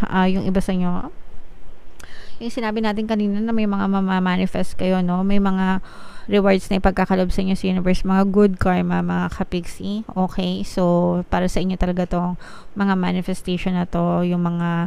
yung iba sa inyo, yung sinabi natin kanina na may mga manifest kayo, no? May mga rewards na ipagkakalob sa inyo sa universe, mga good karma, mga kapiksi. Okay? So, para sa inyo talaga tong mga manifestation na to, yung mga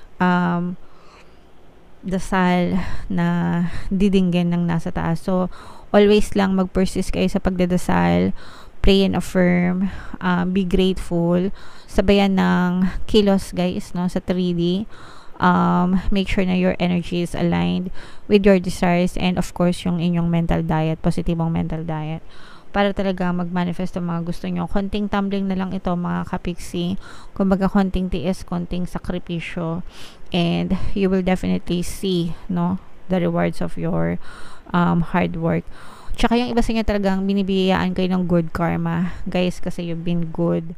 dasal na didinggin ng nasa taas. So, always lang mag-persist kayo sa pagdadasal, pray and affirm, be grateful, sabayan ng kilos guys, no, sa 3D. Make sure na your energy is aligned with your desires, and of course yung inyong mental diet, positibong mental diet, para talaga mag-manifest ang mga gusto nyo. Konting tumbling na lang ito mga kapiksi, kumbaga konting tiis, konting sakripisyo, and you will definitely see, no, the rewards of your hard work. Tsaka yung iba sa inyo talagang binibiyayaan kayo ng good karma guys, kasi you've been good.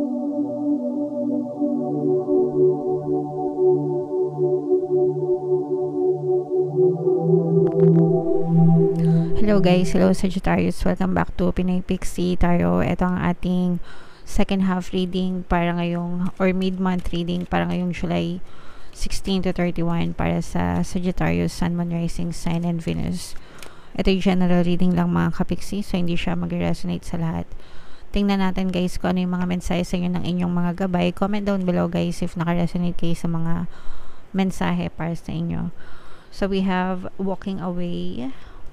Hello guys, hello Sagittarius, welcome back to Pinoy Pixie Tarot. Ito ang ating second half reading para ngayong, or mid-month reading para ngayong July 16 to 31 para sa Sagittarius, Sun, Moon, Rising Sign, and Venus. Ito yung general reading lang mga kapiksi, so hindi siya mag-resonate sa lahat. Tingnan natin guys kung ano yung mga mensahe sa inyo ng inyong mga gabay. Comment down below guys if naka-resonate kayo sa mga mensahe para sa inyo. So we have walking away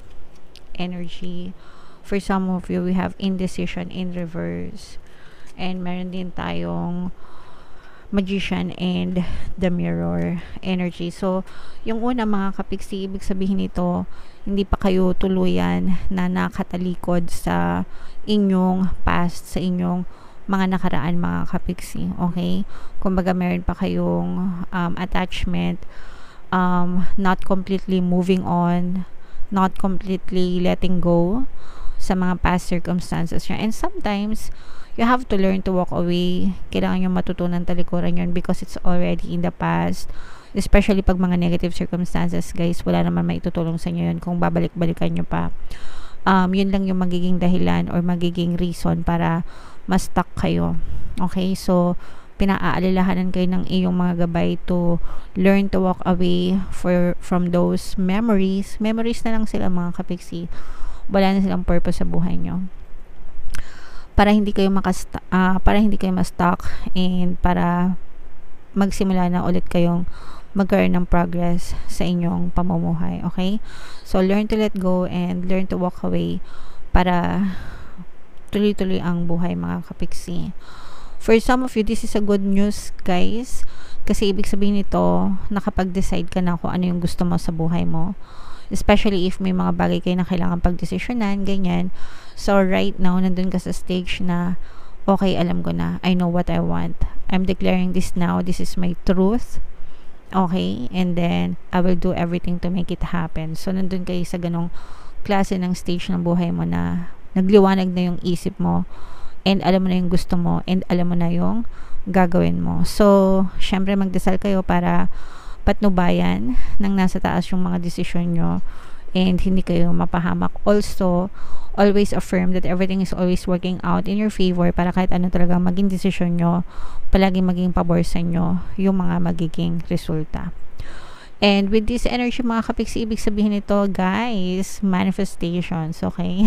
energy. For some of you, we have indecision in reverse. And meron din tayong magician and the mirror energy. So, yung una mga kapiksi, ibig sabihin nito, hindi pa kayo tuluyan na nakatalikod sa inyong past, sa inyong mga nakaraan mga kapiksi. Okay? Kumbaga meron pa kayong attachment, not completely moving on, not completely letting go sa mga past circumstances nyo. And sometimes, you have to learn to walk away. Kailangan nyo matutunan talikuran yun because it's already in the past. Especially pag mga negative circumstances, guys, wala naman maitutulong sa inyo yun kung babalik-balikan nyo pa. Yun lang yung magiging dahilan or magiging reason para ma-stuck kayo. Okay? So, pinaaalilahanan kayo ng iyong mga gabay to learn to walk away from those memories. Memories na lang sila mga kapiksi. Wala na silang purpose sa buhay nyo. Para hindi kayo ma-stuck, and para magsimula na ulit kayong magkaroon ng progress sa inyong pamumuhay. Okay? So, learn to let go and learn to walk away para tuloy-tuloy ang buhay mga kapiksi. For some of you, this is a good news, guys. Kasi ibig sabihin nito, nakapag-decide ka na kung ano yung gusto mo sa buhay mo. Especially if may mga bagay kayo na kailangan pag-desisyonan, ganyan. So, right now, nandun ka sa stage na, okay, alam ko na. I know what I want. I'm declaring this now. This is my truth. Okay? And then, I will do everything to make it happen. So, nandun kayo sa ganong klase ng stage ng buhay mo na nagliwanag na yung isip mo, and alam mo na yung gusto mo, and alam mo na yung gagawin mo. So, syempre magdasal kayo para patnubayan ng nasa taas yung mga desisyon nyo, and hindi kayo mapahamak. Also, always affirm that everything is always working out in your favor, para kahit ano talaga maging desisyon nyo, palaging maging pabor sa nyo yung mga magiging resulta. And with this energy mga kapiksi, ibig sabihin nito guys, manifestations. Okay?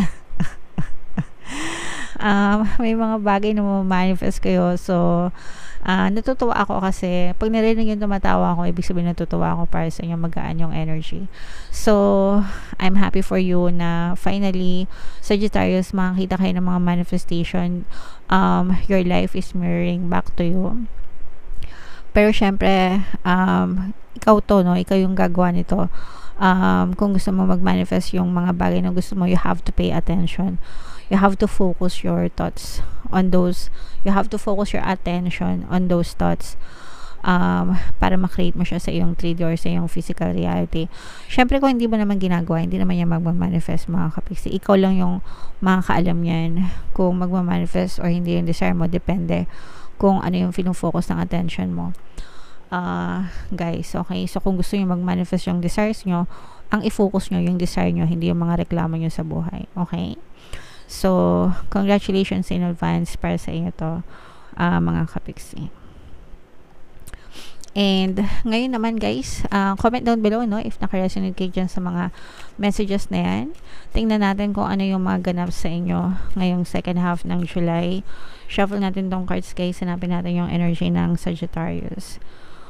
May mga bagay na manifest kayo. So, natutuwa ako kasi pag narinig yung tumatawa ako, ibig sabihin natutuwa ako para sa inyo, magaan yung energy. So, I'm happy for you na finally, Sagittarius, makakita kayo ng mga manifestation. Your life is mirroring back to you. Pero syempre, ikaw to, no? Ikaw yung gagawa nito. Kung gusto mo mag-manifest yung mga bagay na gusto mo, you have to pay attention. You have to focus your thoughts on those. You have to focus your attention on those thoughts para ma-create mo siya sa iyong 3D or sa iyong physical reality. Syempre, kung hindi mo naman ginagawa, hindi naman yan mag-manifest mga kapiksi. Ikaw lang yung makakaalam yan kung mag-manifest or hindi yung desire mo. Depende kung ano yung focus ng attention mo. Guys, okay? So, kung gusto nyo mag-manifest yung desires nyo, ang i-focus nyo yung desire nyo, hindi yung mga reklamo nyo sa buhay. Okay? So, congratulations in advance para sa inyo to, mga kapiksi. And ngayon naman guys, comment down below no if naka-resonate kayo dyan sa mga messages na yan. Tingnan natin kung ano yung mga ganap sa inyo ngayong second half ng July. Shuffle natin tong cards guys. Hanapin natin yung energy ng Sagittarius.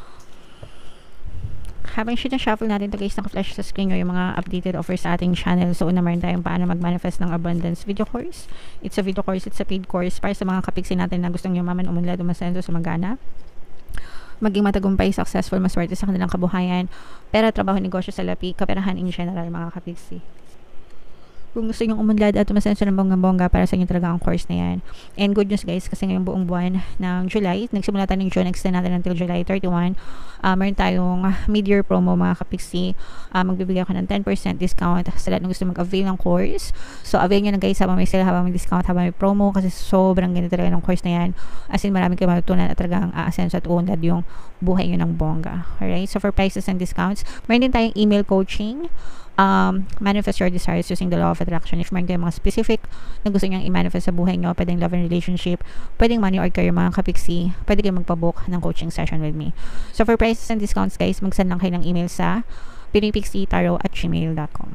Habang shuffle natin to guys, naka-flash sa screen nyo yung mga updated offers sa ating channel. So una meron tayong paano mag-manifest ng abundance video course. It's a video course, it's a paid course para sa mga kapiksi natin na gustong yumaman, umunlad, umasenso, sumagana, maging matagumpay, successful, maswerte sa kanilang kabuhayan, pera, trabaho, negosyo, salapi, kaperahan in general mga kapiksi. Kung gusto nyong umunlad at umasenso ng bonggang-bongga, para sa inyo talaga ang course na yan. And good news guys, kasi ngayong buong buwan ng July, nagsimula tayo ng June, extend natin until July 31. Meron tayong mid-year promo mga kapiksi. Magbibigay ako ng 10% discount sa lahat ng gusto mag-avail ng course. So avail nyo na guys habang may sale, habang may discount, habang may promo, kasi sobrang ganda talaga ng course na yan. As in marami kayo matutunan at talagang aasenso at uunlad yung buhay nyo ng bongga. Alright, so for prices and discounts, meron din tayong email coaching. Manifest your desires using the law of attraction. If meron kayong mga specific na gusto nyo i-manifest sa buhay nyo, pwedeng love and relationship, pwedeng money or career mga kapiksi, pwede kayong magpabook ng coaching session with me. So for prices and discounts guys, mag-send lang kayo ng email sa pinoypixietaro@gmail.com.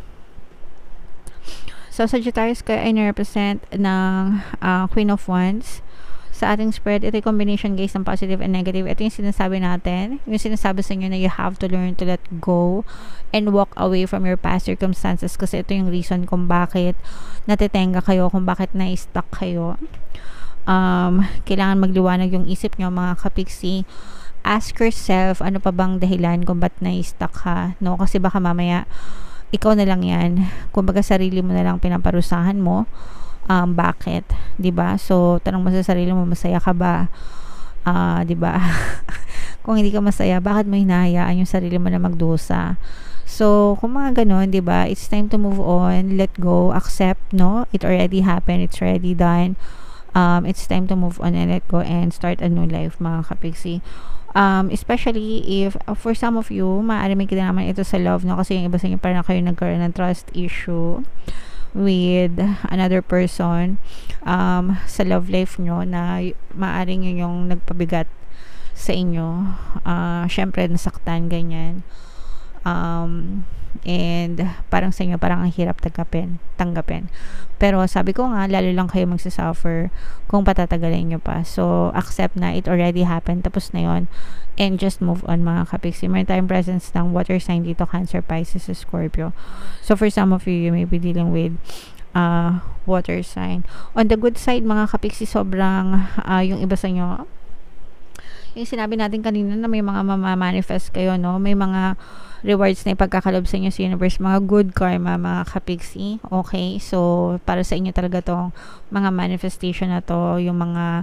So Sagittarius kayo ay na-represent ng Queen of Wands. Sa ating spread, ito yung combination guys ng positive and negative. Ito yung sinasabi natin, yung sinasabi sa inyo na you have to learn to let go and walk away from your past circumstances, kasi ito yung reason kung bakit natitenga kayo, kung bakit na-stuck kayo. Kailangan magliwanag yung isip nyo mga kapiksi. Ask yourself, ano pa bang dahilan kung ba't na-stuck ka, no? Kasi baka mamaya ikaw na lang yan, kumbaga sarili mo na lang pinaparusahan mo. Bakit, 'di ba? So tanong mo sa sarili mo, masaya ka ba? 'Di ba? Kung hindi ka masaya, bakit mo hinahayaan yung sarili mo na magdusa? So kung mga ganon, 'di ba? It's time to move on, let go, accept, no? It already happened, it's already done. It's time to move on and let go and start a new life mga kapiksi. Especially if for some of you, maaari may kinalaman ito sa love, no? Kasi yung iba sa inyo parang kayo nagkaroon ng trust issue with another person sa love life nyo, na maaaring yun yung nagpabigat sa inyo. Syempre nasaktan, ganyan. And parang sa inyo parang ang hirap tanggapin. Pero sabi ko nga, lalo lang kayo magsasuffer kung patatagalin nyo pa. So accept na it already happened, tapos na yon, and just move on mga kapiksi. Meron tayong presence ng water sign dito, Cancer, Pisces, Scorpio. So for some of you may be dealing with water sign. On the good side mga kapiksi, sobrang yung iba sa inyo, yung sinabi natin kanina na may mga mamamanifest kayo, no? May mga rewards na ipagkakalob sa inyo sa universe, mga good karma mga kapiksi. Okay, so para sa inyo talaga tong mga manifestation na to, yung mga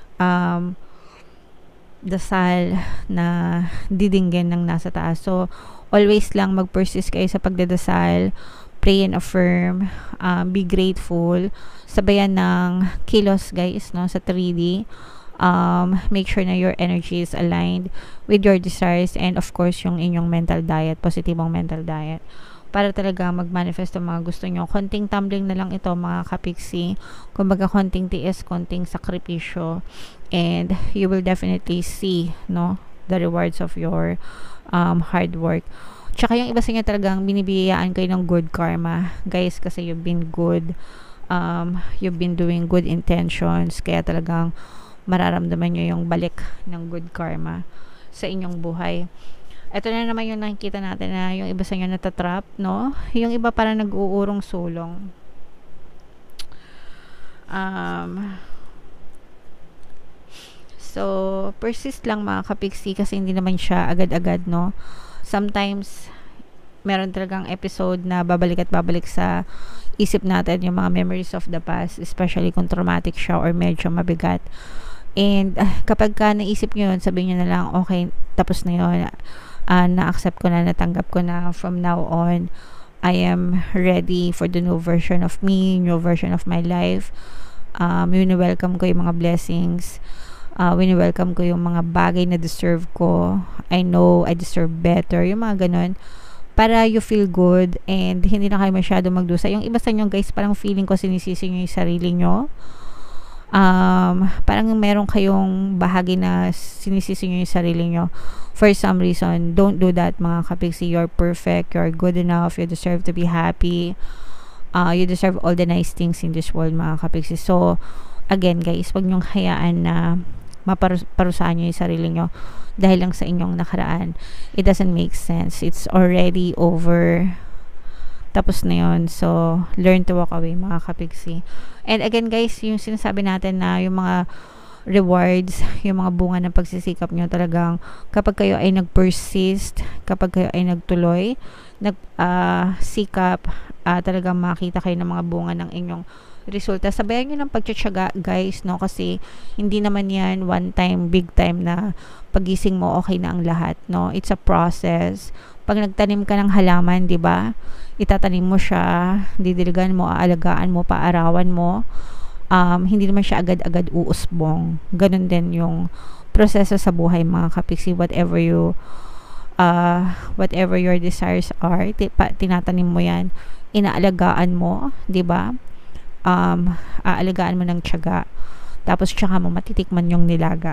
dasal na didinggin ng nasa taas. So always lang mag-persist kayo sa pagdadasal, pray and affirm, be grateful, sabayan ng kilos guys, no, sa 3D. Make sure na your energy is aligned with your desires, and of course yung inyong mental diet, positibong mental diet, para talaga mag-manifest ang mga gusto nyo. Konting tumbling na lang ito mga kapiksi, kumbaga konting tiis, konting sakripisyo, and you will definitely see, no, the rewards of your hard work. Tsaka yung iba sa inyo talagang binibiyayaan kayo ng good karma guys, kasi you've been good, you've been doing good intentions, kaya talagang mararamdaman nyo yung balik ng good karma sa inyong buhay. Ito na naman yung nakikita natin, na yung iba sa inyo natatrap, no? Yung iba parang nag-uurong sulong. So persist lang mga kapiksi, kasi hindi naman siya agad-agad, no? Sometimes meron talagang episode na babalik at babalik sa isip natin yung mga memories of the past, especially kung traumatic siya or medyo mabigat. And kapag ka naisip nyo yun, sabihin nyo na lang, okay, tapos na yun, na-accept ko na, natanggap ko na, from now on I am ready for the new version of me, new version of my life. Wini-welcome ko yung mga blessings, wini-welcome ko yung mga bagay na deserve ko. I know I deserve better, yung mga ganun, para you feel good and hindi na kayo masyado magdusa. Yung iba sa inyo guys, parang feeling ko sinisisi nyo yung sarili nyo. parang meron kayong bahagi na sinisisi nyo yung sarili nyo for some reason. Don't do that, mga kapiksi. You're perfect, you're good enough, you deserve to be happy, you deserve all the nice things in this world, mga kapiksi. So again guys, wag nyong hayaan na maparusahan nyo yung sarili nyo dahil lang sa inyong nakaraan. It doesn't make sense. It's already over. Tapos na yun. So, learn to walk away, mga kapiksi. And again guys, yung sinasabi natin na yung mga rewards, yung mga bunga ng pagsisikap nyo, talagang kapag kayo ay nag-persist, kapag kayo ay nagtuloy, nagsikap, talagang makita kayo ng mga bunga ng inyong resulta. Sabayan nyo ng pagtsatsaga guys, no? Kasi hindi naman yan one time, big time na pagising mo okay na ang lahat, no? It's a process. Pag nagtanim ka ng halaman, di ba? Itatanim mo siya, didiligan mo, aalagaan mo, paarawan mo. Hindi naman siya agad-agad uusbong. Ganun din yung proseso sa buhay, mga kapiksi. Whatever your desires are, tinatanim mo yan, inaalagaan mo, di ba? Aalagaan mo ng tiyaga, tapos tsaka mo matitikman yung nilaga.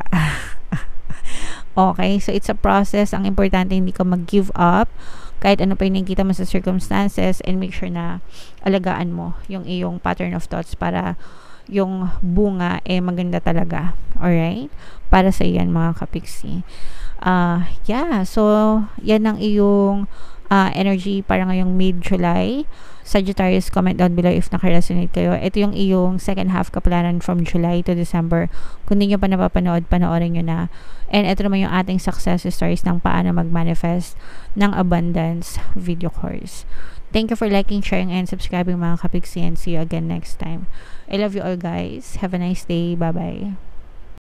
Okay, so it's a process. Ang importante, hindi ka mag-give up kahit ano pa yung nakikita mo sa circumstances, and make sure na alagaan mo yung iyong pattern of thoughts para yung bunga maganda talaga. Alright? Para sa iyan, mga kapiksi. Yeah, so yan ang iyong energy para ngayong mid-July. Sagittarius, comment down below if naka-resonate kayo. Ito yung iyong second half kaplanan from July to December. Kung hindi nyo pa napapanood, panoorin nyo na. And ito naman yung ating success stories ng paano mag-manifest ng abundance video course. Thank you for liking, sharing, and subscribing, mga kapiksi, and see you again next time. I love you all guys. Have a nice day. Bye-bye.